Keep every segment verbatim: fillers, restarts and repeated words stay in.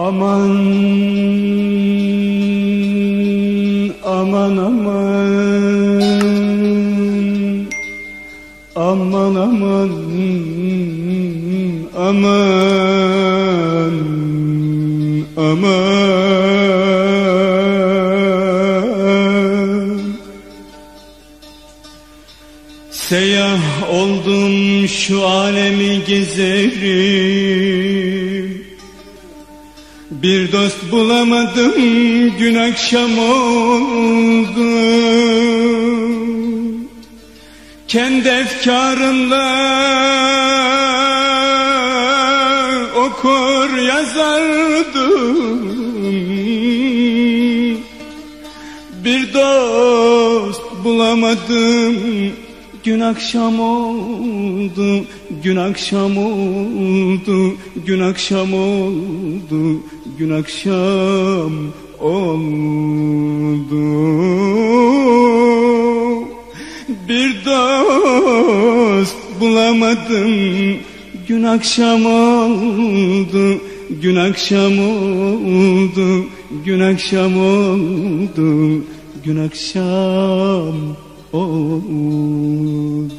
Aman aman aman aman aman aman aman Seyyah oldum şu alemi gezerim, bir dost bulamadım, gün akşam oldu. Kendi efkarımla okur yazardım, bir dost bulamadım, gün akşam oldu, gün akşam oldu, gün akşam oldu, gün akşam oldu. Bir dost bulamadım, gün akşam oldu, gün akşam oldu, gün akşam oldu, gün akşam oldu.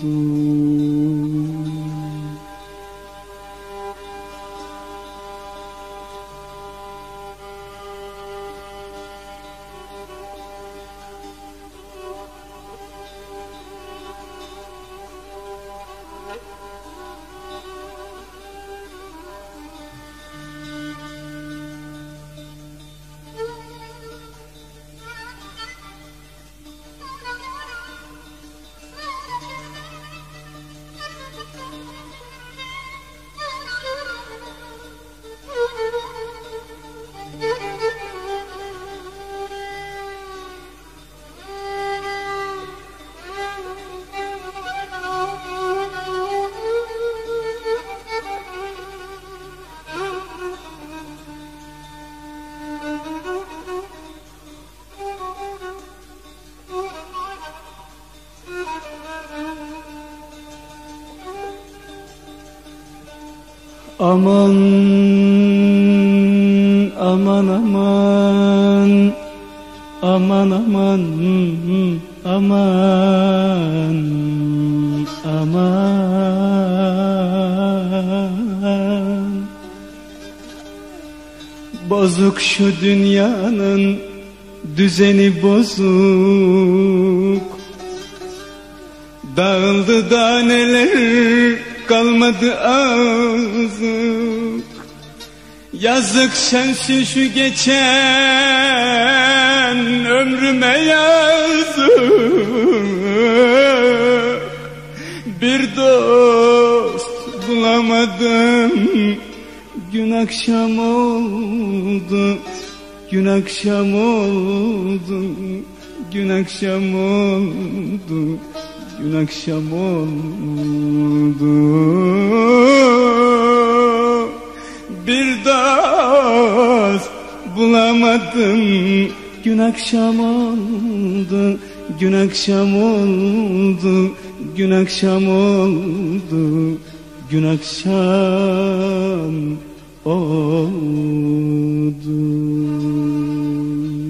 Aman aman aman aman aman aman aman Bozuk şu dünyanın düzeni bozuk, dağıldı da neler kalmadı azık. Yazık sensin şu geçen ömrüme yazık. Bir dost bulamadım, gün akşam oldu, gün akşam oldu, gün akşam oldu, gün akşam oldu. Bir dost bulamadım, gün akşam oldu, gün akşam oldu, gün akşam oldu, gün akşam oldu.